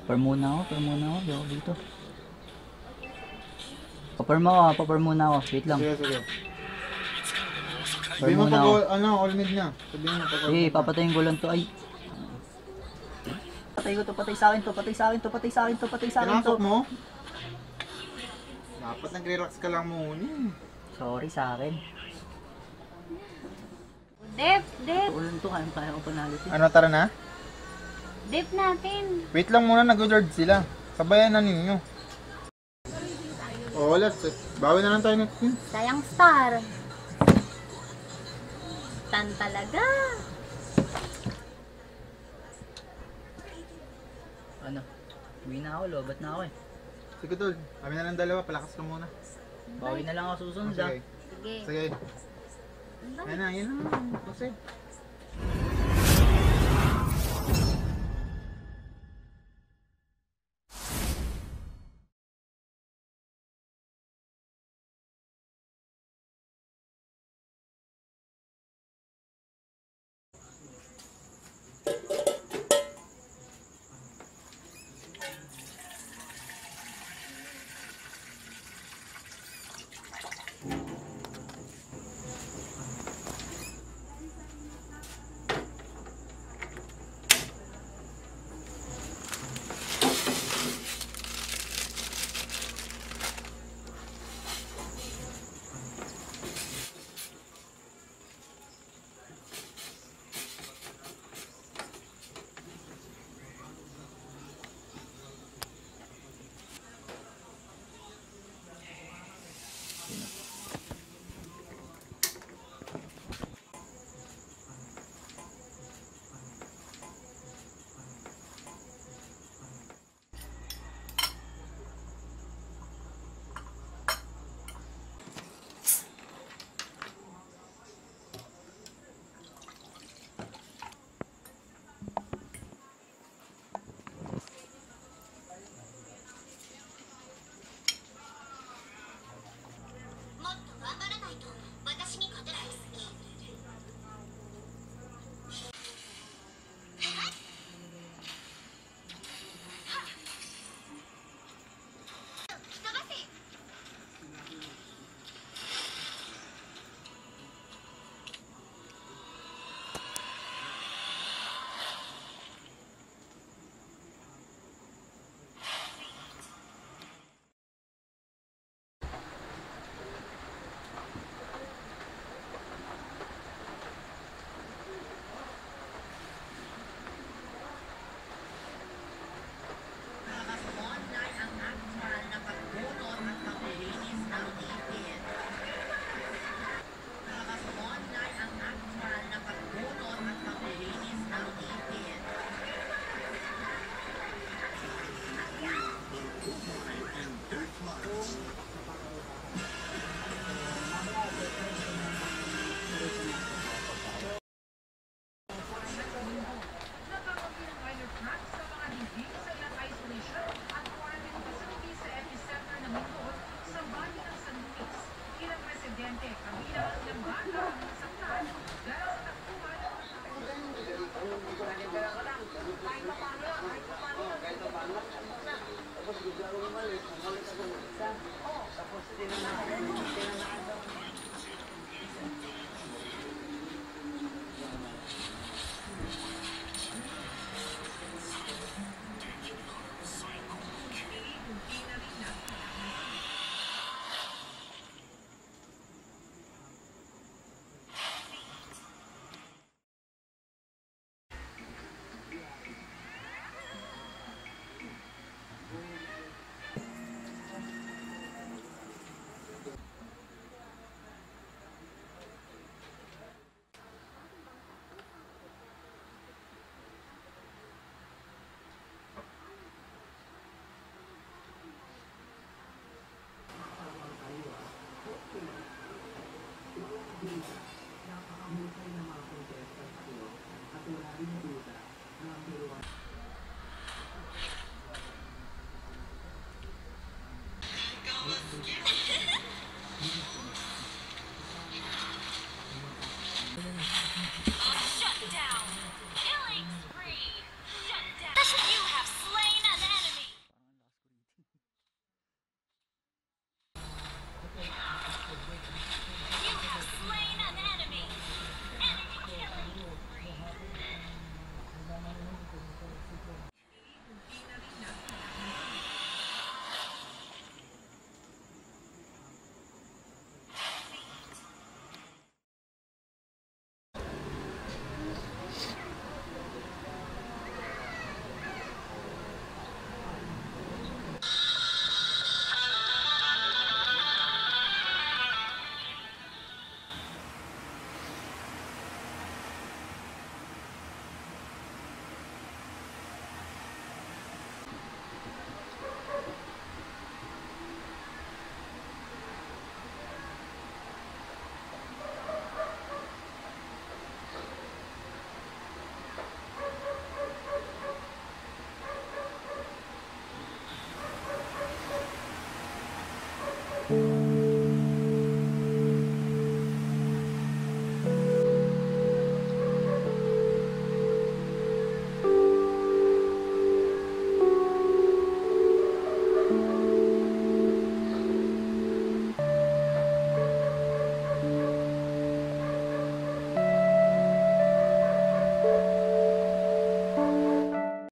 Papar muna ako. Di ako dito. Papar muna ako. Wait lang. Sige. Papar Sabihin mo muna pag ako. all mid na. Sabihin mo pag all Eh, mid na. papatayin ko lang to. Ay. Patay ko to. Patay sa akin to. Pinasok mo? Dapat nagre-relax ka lang muna. Sorry sa akin. Dip! Ulan to. Kaya ko panalitin. Ano, tara na? Dip natin! Wait lang muna, nag-guard sila. Sabayan na ninyo. Oo, let's. Bawi na lang tayo next game. Sayang star! Tan talaga! Ano? Uwi na ako. Lobat na ako eh. Sige tol, kami na lang dalawa, palakas ka muna. Bawi na lang ako susunod ah. Sige. Sige. Sige. Yan na. Kasi. Thank you.